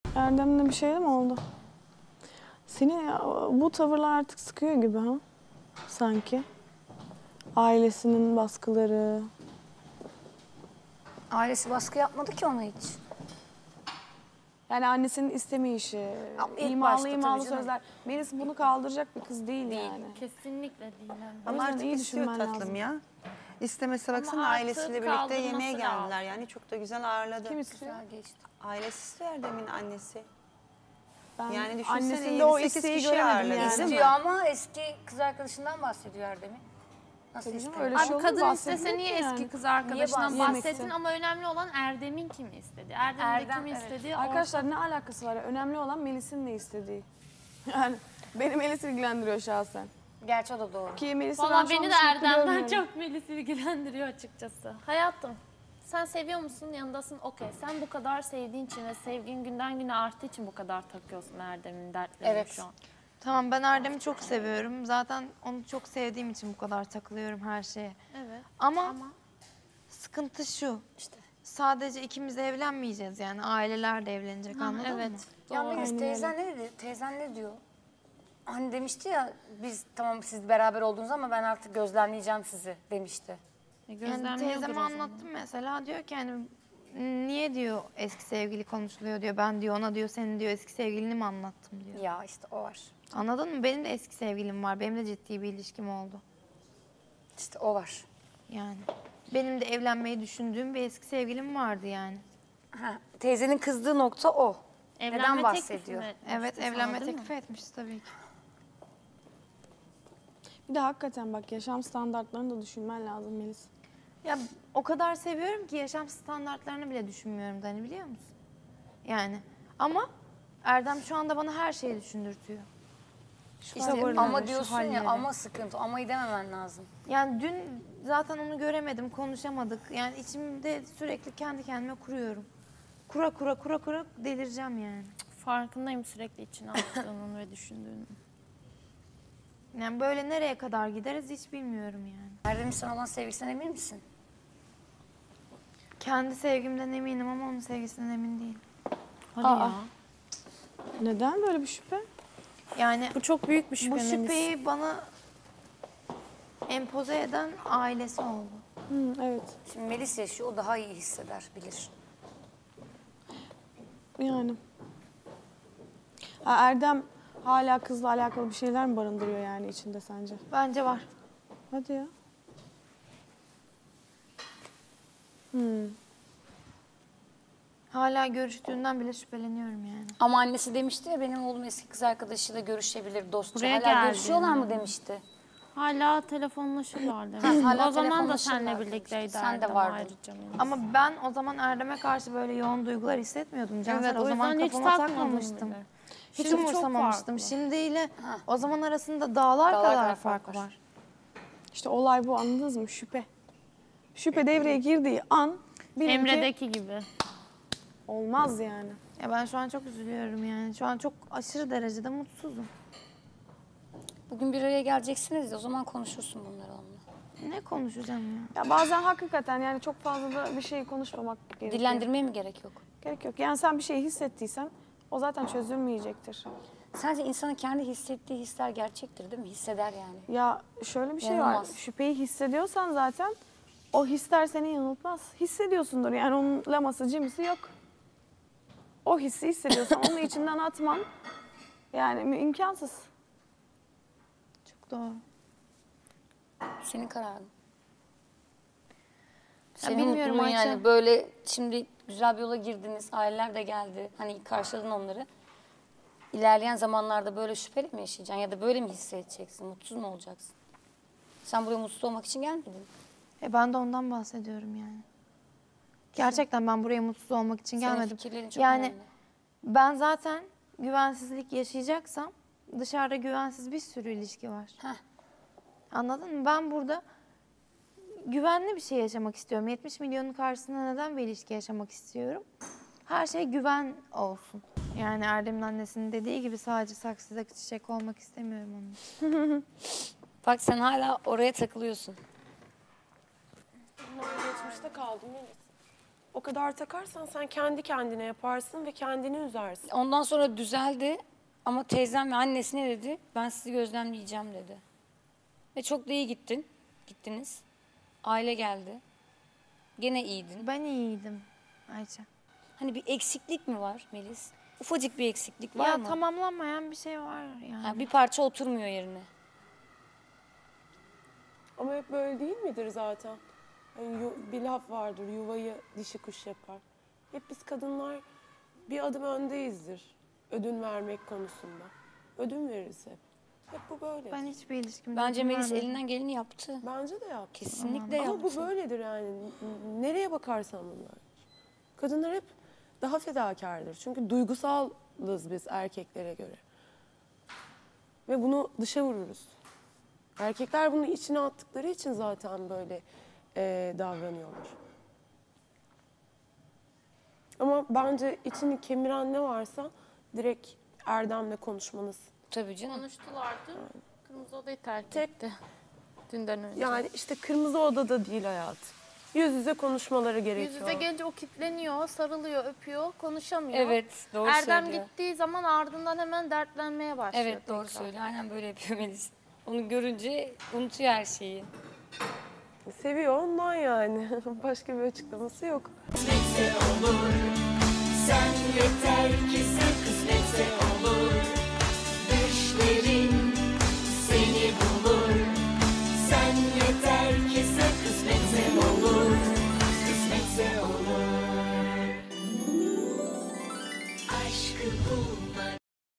Erdem'le bir şey mi oldu? Seni bu tavırlar artık sıkıyor gibi ha? Sanki. Ailesinin baskıları. Ailesi baskı yapmadı ki ona hiç. Yani annesinin istemeyişi, ilk imalı başta imalı tabii canım. sözler. Melis bunu kaldıracak bir kız değil yani. Kesinlikle değil. O Ama yüzden artık iyi istiyor düşünmen tatlım lazım. ya. İstemese baksana artık ailesiyle birlikte kaldırması yemeğe geldiler. lazım. Yani çok da güzel ağırladı. Kim istiyor? Güzel geçti. Ailesi istiyor Erdem'in annesi. Ben Yani düşünsene annesinde o 7-8 isteği kişi göremedim ağırladı, yani. değil mi? İstiyor ama eski kız arkadaşından bahsediyor Erdem'in. Nasıl Tabii canım, istiyor? öyle Abi şey olur, kadın bahsedilir istese niye mi eski yani? kız arkadaşından Niye bahsettin bahsettin? ama önemli olan Erdem'in kimi istedi. Erdem'in de Erdem, kimi evet. istediği Arkadaşlar ne alakası var ya? Önemli olan Melis'in ne istediği. Yani beni Melis ilgilendiriyor şahsen. Gerçi o da doğru. Ki Melis'i ben Valla şu an beni de hiç mutlu Erdem'den görmüyorum. çok Melis ilgilendiriyor açıkçası. Hayatım, sen seviyor musun? Yanındasın. Okey. Sen bu kadar sevdiğin için ve sevgin günden güne arttığı için bu kadar takıyorsun Erdem'in dertlerini Evet. şu an. Tamam, ben Erdem'i çok seviyorum. Zaten onu çok sevdiğim için bu kadar takılıyorum her şeye. Evet. Ama sıkıntı şu. İşte. Sadece ikimiz evlenmeyeceğiz yani. Aileler de evlenecek, anladın evet. mı? Ya Melis teyzen ne dedi? Teyzen ne diyor? Hani demişti ya biz tamam siz beraber oldunuz ama ben artık gözlemleyeceğim sizi demişti. Yani Gözlemliyordur teyzeme o zaman. anlattım mesela, diyor ki hani niye diyor eski sevgili konuşuluyor diyor. Ben diyor ona diyor senin diyor eski sevgilini mi anlattım diyor. Ya işte o var. Anladın mı? Benim de eski sevgilim var. Benim de ciddi bir ilişkim oldu. İşte o var. Yani benim de evlenmeyi düşündüğüm bir eski sevgilim vardı yani. Ha, teyzenin kızdığı nokta o. Evlenme Neden teklifi bahsediyor? mi etmişti Evet, sana, evlenme değil mi? teklifi etmişti tabii ki. Bir de hakikaten bak yaşam standartlarını da düşünmen lazım Melis. Ya o kadar seviyorum ki yaşam standartlarını bile düşünmüyorum Dani, biliyor musun? Yani ama Erdem şu anda bana her şeyi düşündürtüyor. Şu İşte tavırları, ama şu diyorsun halleri. ya ama sıkıntı. Amayı dememen lazım. Yani dün zaten onu göremedim, konuşamadık. Yani içimde sürekli kendi kendime kuruyorum. Kura delireceğim yani. Farkındayım sürekli içine attığının ve düşündüğünün. Yani böyle nereye kadar gideriz hiç bilmiyorum yani. Erdem'in sana olan sevgisinden emin misin? Kendi sevgimden eminim ama onun sevgisinden emin değilim. Hadi Aa. ya. Neden böyle bir şüphe? Yani Bu çok büyük bir şüphe. bu Melis. şüpheyi bana empoze eden ailesi oldu. Hı, evet. Şimdi Melis yaşıyor, o daha iyi hisseder, bilir. Yani. Ha, Erdem hala kızla alakalı bir şeyler mi barındırıyor yani içinde sence? Bence var. Hadi ya. Hala görüştüğünden bile şüpheleniyorum yani. Ama annesi demişti ya benim oğlum eski kız arkadaşıyla görüşebilir dostça. Buraya Hala geldiğinde. görüşüyorlar mı demişti. Hala telefonlaşırlar demek. hala O zaman da telefonlaşırlar seninle demişti. birlikteydi Sen de Erdem vardın. ayrıca Melis. Ama ben o zaman Erdem'e karşı böyle yoğun duygular hissetmiyordum. Cansel, o zaman yüzden hiç kafama takmadım takmamıştım. bile. Hiç Şimdi çok umursamamıştım. farklı. Şimdiyle o zaman arasında dağlar kadar fark var. İşte olay bu, anladınız mı? Şüphe. Şüphe devreye girdiği an bilin ki Emre'deki gibi. olmaz yani. Ya ben şu an çok üzülüyorum yani. Şu an çok aşırı derecede mutsuzum. Bugün bir araya geleceksiniz ya, o zaman konuşursun bunları onunla. Ne konuşacağım ya? Ya bazen hakikaten yani çok fazla da bir şey konuşmamak gerekiyor. Dillendirmeye mi gerek yok? Gerek yok. Yani sen bir şey hissettiysen o zaten çözülmeyecektir. Sence insanın kendi hissettiği hisler gerçektir değil mi? Hisseder yani. Ya şöyle bir şey var. Yanılmaz. Şüpheyi hissediyorsan zaten o hisler seni yanıltmaz. Hissediyorsundur yani, onun laması cimrisi yok. O hissi hissediyorsan onu içinden atman yani imkansız. Çok doğru. Senin kararın. Ya Senin bilmiyorum mutluluğun Ayça. yani, böyle şimdi güzel bir yola girdiniz, aileler de geldi. Hani karşıladın onları. İlerleyen zamanlarda böyle şüpheli mi yaşayacaksın ya da böyle mi hissedeceksin? Mutsuz mu olacaksın? Sen buraya mutsuz olmak için gelmedin. Ben de ondan bahsediyorum yani. Gerçekten ben buraya mutsuz olmak için Senin gelmedim. fikirlerin çok Yani önemli. ben zaten güvensizlik yaşayacaksam dışarıda güvensiz bir sürü ilişki var. Heh. Anladın mı? Ben burada güvenli bir şey yaşamak istiyorum. 70 milyonun karşısında neden bir ilişki yaşamak istiyorum? Her şey güven olsun. Yani Erdem'in annesinin dediği gibi sadece saksıdaki çiçek olmak istemiyorum onun için. Bak sen hala oraya takılıyorsun. Geçmişte kaldım Melis. o kadar takarsan sen kendi kendine yaparsın ve kendini üzersin. Ondan sonra düzeldi ama teyzem ve annesi ne dedi? Ben sizi gözlemleyeceğim dedi. Ve çok da iyi gittiniz. Aile geldi. Gene iyiydin. Ben iyiydim Ayça. Hani bir eksiklik mi var Melis? Ufacık bir eksiklik var Ya mı? tamamlanmayan bir şey var yani. Ha, bir parça oturmuyor yerine. Ama hep böyle değil midir zaten? Hani bir laf vardır, yuvayı dişi kuş yapar. Hep biz kadınlar bir adım öndeyizdir ödün vermek konusunda. Ödün veririz hep. Hep bu böyle. Ben hiçbir ilişkimde Bence Melis vermedim. elinden geleni yaptı. Bence de yaptı. Kesinlikle Ama yaptı. bu böyledir yani. Nereye bakarsan bunlar. Kadınlar hep daha fedakardır. Çünkü duygusalız biz erkeklere göre. Ve bunu dışa vururuz. Erkekler bunu içine attıkları için zaten böyle davranıyorlar. Ama bence içini kemiren ne varsa direkt Erdem'le konuşmanız. Tabii canım. Konuştulardı. Kırmızı odayı terk Tek- etti. Dünden önce. Yani işte kırmızı odada değil hayatım. Yüz yüze konuşmaları gerekiyor. Yüz yüze gelince o kilitleniyor, sarılıyor, öpüyor, konuşamıyor. Evet, doğru Erdem söylüyor. gittiği zaman ardından hemen dertlenmeye başlıyor. Evet, doğru tekrar. söylüyor. Aynen böyle yapıyor Melis. Onu görünce unutuyor her şeyi. Seviyor ondan yani. Başka bir açıklaması yok. Kısmetse olur. Sen yeter ki sen kısmetse olur.